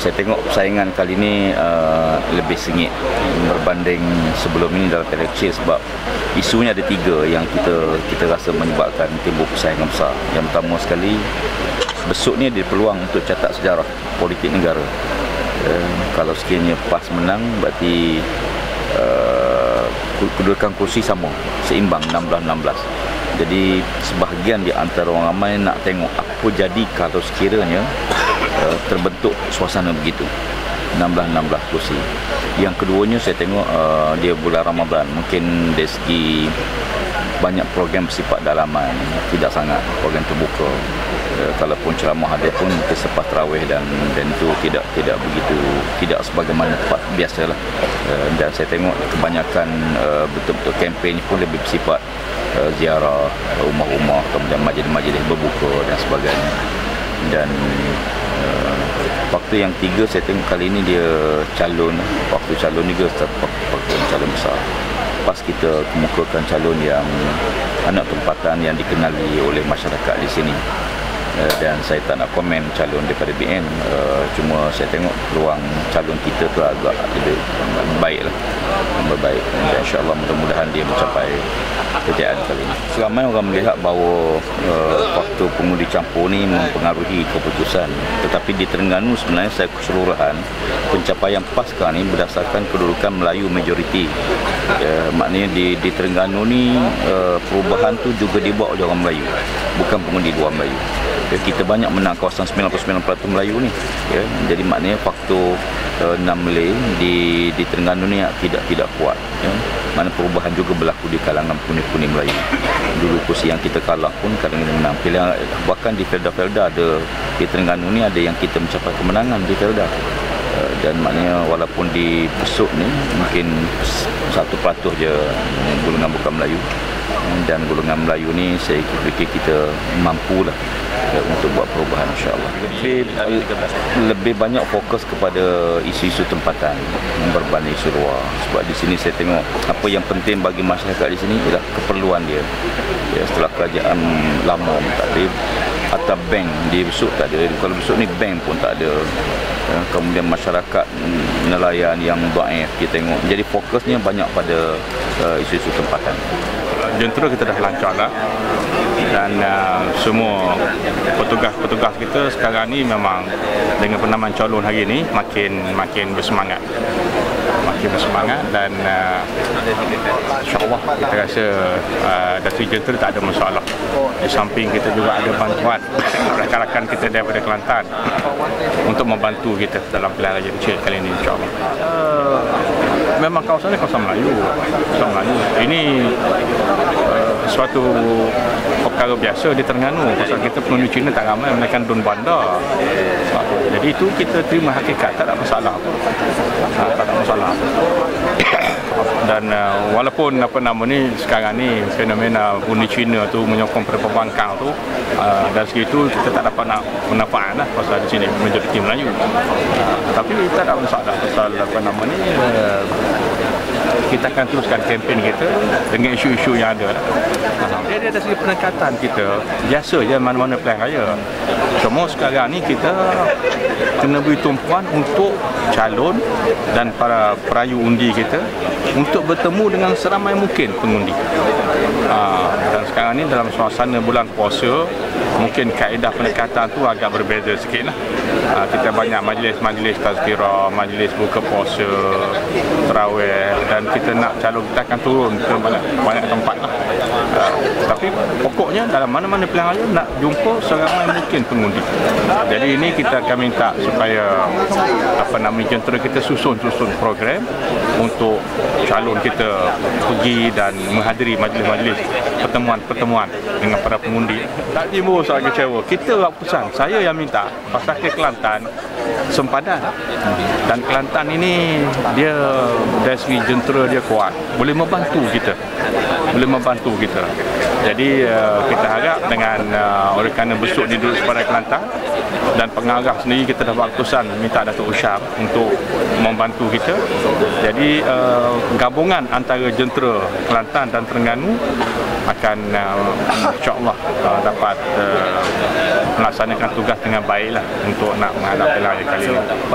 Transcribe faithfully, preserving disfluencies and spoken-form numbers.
saya tengok persaingan kali ini uh, lebih sengit berbanding sebelum ini dalam pilihan kecil, sebab isunya ada tiga yang kita kita rasa menyebabkan timbul persaingan besar. Yang pertama sekali, besok ni ada peluang untuk catat sejarah politik negara. Uh, kalau sekiranya PAS menang, berarti uh, kedudukan kursi sama, seimbang enam belas enam belas. Jadi sebahagian di antara orang ramai nak tengok apa jadi kalau sekiranya uh, terbentuk suasana begitu, enam belas enam belas kursi. Yang keduanya saya tengok uh, dia bulan Ramadan, mungkin dari segi banyak program bersifat dalaman, tidak sangat program terbuka. Uh, kalaupun ceramah ada pun mungkin selepas tarawih, dan dan itu tidak tidak begitu, tidak sebagaimana tempat biasalah. Uh, dan saya tengok kebanyakan uh, betul-betul kempen pun lebih bersifat uh, ziarah rumah-rumah, kemudian majlis-majlis berbuka dan sebagainya. Dan uh, faktor yang tiga saya tengok kali ini dia calon, faktor calon juga faktor calon besar. PAS kita kemukakan calon yang anak tempatan yang dikenali oleh masyarakat di sini. Uh, dan saya tak nak komen calon daripada B N, uh, cuma saya tengok peluang calon kita tu agak lebih baik lah, lebih baik. Dan insyaAllah mudah-mudahan dia mencapai kejayaan kali ini. Ramai orang melihat bahawa uh, faktor pengundi campur ni mempengaruhi keputusan, tetapi di Terengganu sebenarnya saya keseluruhan pencapaian PAS ni berdasarkan kedudukan Melayu majoriti. Uh, maknanya di, di Terengganu ni uh, perubahan tu juga dibuat oleh orang Melayu, bukan pengundi luar Melayu. Ya, kita banyak menang kawasan sembilan puluh sembilan peratus Melayu ni. Ya, jadi maknanya faktor uh, enam Malay di di Terengganu ni tidak tidak kuat. Ya. Mana perubahan juga berlaku di kalangan puni-puni Melayu. Dulu kursi yang kita kalah pun kadang-kadang menang. Pilihan, bahkan di Felda-Felda ada, di Terengganu ni ada yang kita mencapai kemenangan di Felda. Uh, dan maknanya walaupun di Besuk ni mungkin satu peratus je golongan bukan Melayu, dan golongan Melayu ni saya fikir kita mampulah ya, untuk buat perubahan insya-Allah. Lebih, lebih banyak fokus kepada isu-isu tempatan berbanding isu luar. Sebab di sini saya tengok apa yang penting bagi masyarakat di sini ialah keperluan dia. Ya, setelah kerajaan lama tak ada, atau bank di Besuk tak ada. Kalau Besuk ni bank pun tak ada. Ya, kemudian masyarakat nelayan yang baik kita tengok. Jadi fokusnya banyak pada uh, isu-isu tempatan. Jentera kita dah lancar lah, dan uh, semua petugas-petugas kita sekarang ni memang dengan penamaan calon hari ni makin makin bersemangat, makin bersemangat dan uh, insyaAllah kita rasa uh, dari Jentera tak ada masalah. Di samping kita juga ada bantuan rakan-rakan kita daripada Kelantan untuk membantu kita dalam pilihan raya kecil kali ini insyaAllah. Uh, memang kawasan ni kawasan Melayu, kawasan Melayu. Ini uh, suatu perkara biasa di Terengganu. Pasal kita pengundi Cina tak ramai, melainkan Dun Bandar. Jadi itu kita terima hakikat, tak ada masalah apa. Tak ada masalah apa. Dan uh, walaupun apa nama ni sekarang ni fenomena pengundi Cina tu menyokong pada pembangkang tu, uh, dari segi itu kita tak dapat nak manfaat lah pasal di sini majoriti Melayu. Uh, tapi tak ada masalah pasal apa nama ni uh, kita akan teruskan kempen kita dengan isu-isu yang ada. Jadi dari segi pendekatan kita biasa je mana-mana pilihan raya. Cuma sekarang ni kita kena beri tumpuan untuk calon dan para perayu undi kita untuk bertemu dengan seramai mungkin pengundi. Ha, dan sekarang ni dalam suasana bulan puasa, mungkin kaedah pendekatan tu agak berbeza sikit lah. Ha, kita banyak majlis-majlis tazkirah, majlis buka puasa, tarawih, dan kita nak calon kita akan turun ke banyak, banyak tempat lah. Ha, tapi pokoknya dalam mana-mana pilihan raya nak jumpa seramai mungkin pengundi. Jadi ini kita akan minta supaya apa namanya Jentera kita susun-susun program untuk calon kita pergi dan menghadiri majlis-majlis pertemuan-pertemuan dengan para pengundi. Tak timbul soal kecewa. Kita buat keputusan. Saya yang minta pasal ke Kelantan sempadan. Dan Kelantan ini dia dari segi Jentera dia kuat. Boleh membantu kita. Boleh membantu kita. Jadi uh, kita harap dengan uh, oleh kerana Besuk ni duduk sepadan Kelantan dan pengarah sendiri kita dah buat keputusan minta Datuk Usyam untuk membantu kita. Jadi uh, gabungan antara Jentera Kelantan dan Terengganu akan uh, insya-Allah uh, dapat uh, melaksanakan tugas dengan baiklah untuk nak menghadapi pilihan kali ini.